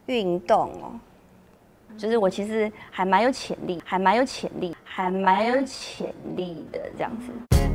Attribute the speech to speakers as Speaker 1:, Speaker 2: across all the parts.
Speaker 1: 运动哦，就是我其实还蛮有潜力，还蛮有潜力的这样子。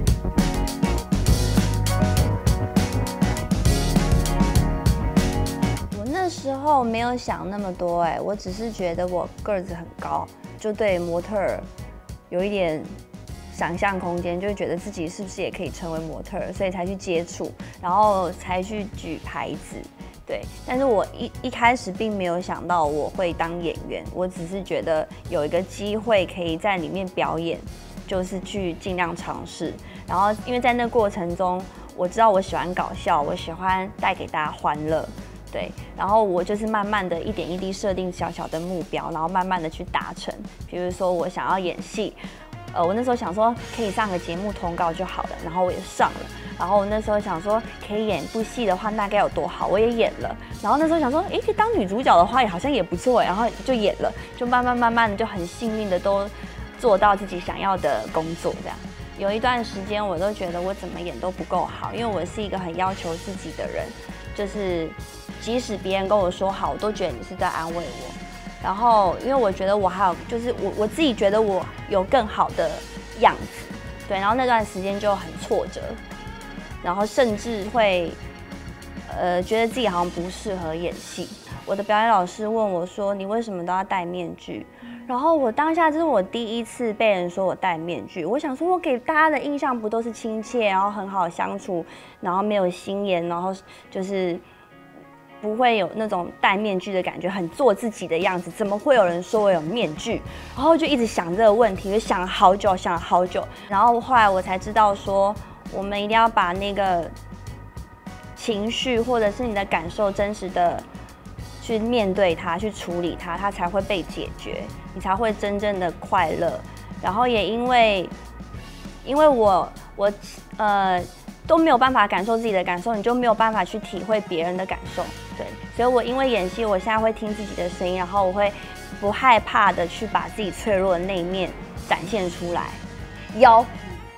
Speaker 1: 我那时候没有想那么多，我只是觉得我个子很高，就对模特儿有一点想象空间，就会觉得自己是不是也可以成为模特儿，所以才去接触，然后才去举牌子。对，但是我一开始并没有想到我会当演员，我只是觉得有一个机会可以在里面表演，就是去尽量尝试。然后因为在那过程中，我知道我喜欢搞笑，我喜欢带给大家欢乐，对，然后我就是慢慢的一点一滴设定小小的目标，然后慢慢的去达成。比如说我想要演戏。我那时候想说可以上个节目通告就好了，然后我也上了。然后我那时候想说可以演一部戏的话，那该有多好，我也演了。然后那时候想说，可以当女主角的话，也好像也不错，然后就演了，就慢慢的就很幸运的都做到自己想要的工作这样。有一段时间我都觉得我怎么演都不够好，因为我是一个很要求自己的人，就是即使别人跟我说好，我都觉得你是在安慰我。然后，因为我觉得我还有，就是我自己觉得我有更好的样子，对。然后那段时间就很挫折，然后甚至会，觉得自己好像不适合演戏。我的表演老师问我说：“你为什么都要戴面具？”然后我当下这是我第一次被人说我戴面具，我想说，我给大家的印象不都是亲切，然后很好相处，然后没有心眼，然后就是不会有那种戴面具的感觉，很做自己的样子，怎么会有人说我有面具？然后就一直想这个问题，就想了好久，想了好久。然后后来我才知道说，我们一定要把那个情绪或者是你的感受真实的去面对它，去处理它，它才会被解决，你才会真正的快乐。然后也因为我都没有办法感受自己的感受，你就没有办法去体会别人的感受，对。所以我因为演戏，我现在会听自己的声音，然后我会不害怕的去把自己脆弱的那一面展现出来。有，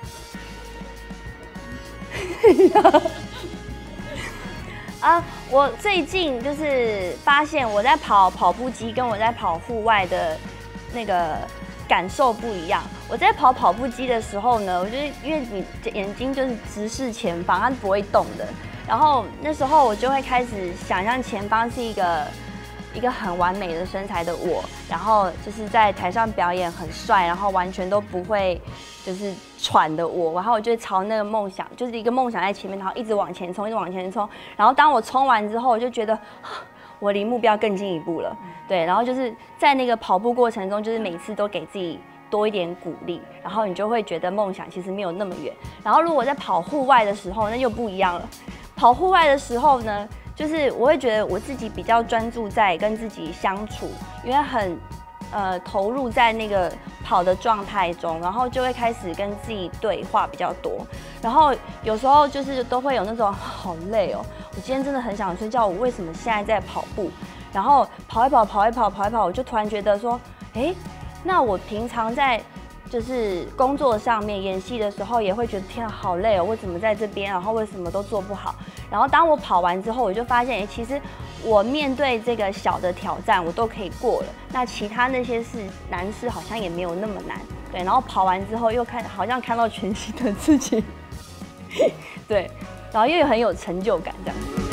Speaker 1: 我最近就是发现我在跑步机跟我在跑户外的那个感受不一样。我在跑步机的时候呢，我觉得因为你眼睛就是直视前方，它是不会动的。然后那时候我就会开始想象前方是一个很完美的身材的我，然后就是在台上表演很帅，然后完全都不会就是喘的我，然后我就朝那个梦想，就是一个梦想在前面，然后一直往前冲，一直往前冲。然后当我冲完之后，我就觉得我离目标更进一步了，对。然后就是在那个跑步过程中，就是每次都给自己多一点鼓励，然后你就会觉得梦想其实没有那么远。然后如果在跑户外的时候，那又不一样了。跑户外的时候呢，就是我会觉得我自己比较专注在跟自己相处，因为很投入在那个跑的状态中，然后就会开始跟自己对话比较多。然后有时候就是都会有那种好累哦，我今天真的很想睡觉，我为什么现在在跑步？然后跑一跑，我就突然觉得说，那我平常在就是工作上面演戏的时候，也会觉得天啊好累哦，我怎么在这边，然后为什么都做不好？然后当我跑完之后，我就发现，其实我面对这个小的挑战，我都可以过了。那其他那些难事好像也没有那么难，对。然后跑完之后又好像看到全新的自己，对，然后又很有成就感这样。